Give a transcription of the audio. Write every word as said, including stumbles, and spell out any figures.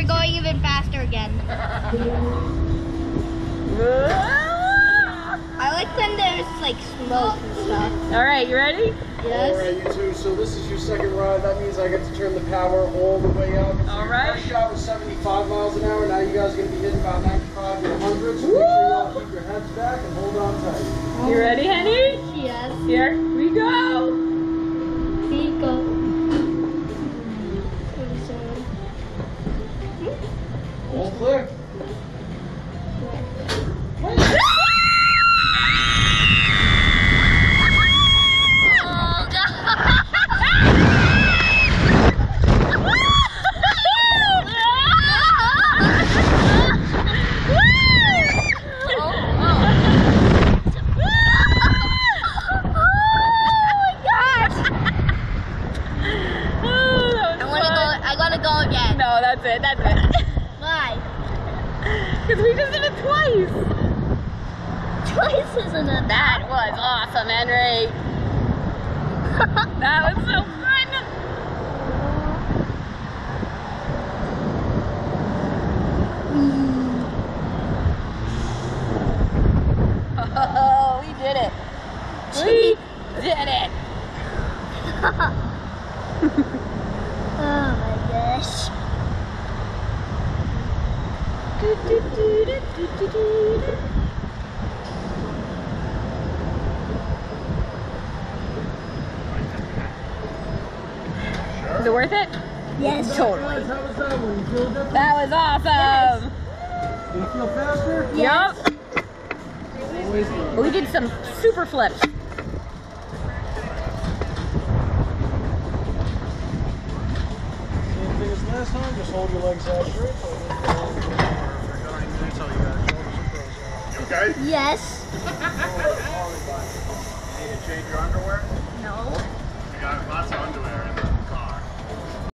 you're going even faster again. I like when there's like smoke and stuff. All right, you ready? Yes. All right, you two. So this is your second ride. That means I get to turn the power all the way up. So All right. First shot was seventy-five miles an hour. Now you guys are going to be hitting about ninety-five to one hundred. So make sure you all keep your heads back and hold on tight. You ready, Henny? Yes. Here we go. We go. All clear. No, that's it, that's it. Why? Because we just did it twice. Twice isn't it? That was awesome, Henry. That was so fun. Oh, we did it. We did it. Oh my gosh. Is it worth it? Yes. Totally. Guys, how was that one? You feel different? That was awesome. Do you feel faster? Yup. Always good. We did some super flips. Same thing as last time. Just hold your legs out straight. You okay? Yes. You need to change your underwear?